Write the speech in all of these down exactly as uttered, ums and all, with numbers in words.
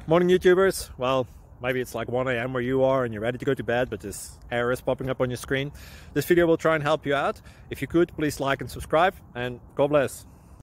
Morning YouTubers. Well, maybe it's like one A M where you are and you're ready to go to bed, but this error is popping up on your screen. This video will try and help you out. If you could, please like and subscribe, and God bless.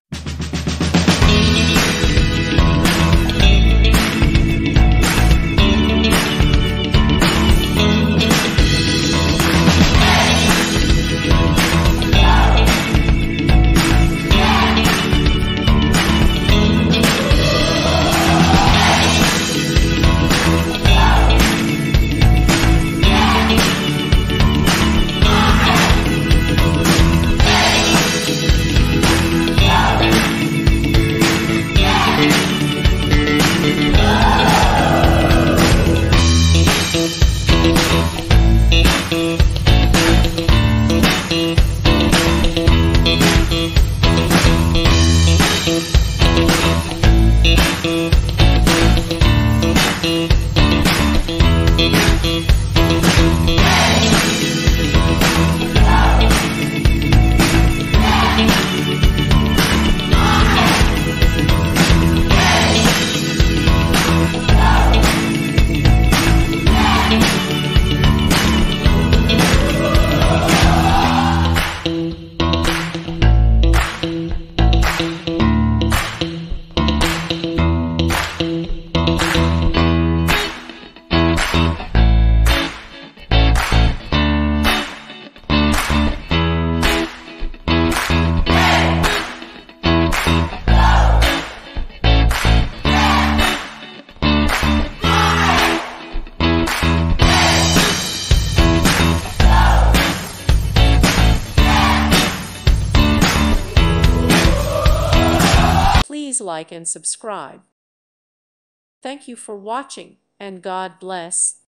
Please like and subscribe. Thank you for watching, and God bless.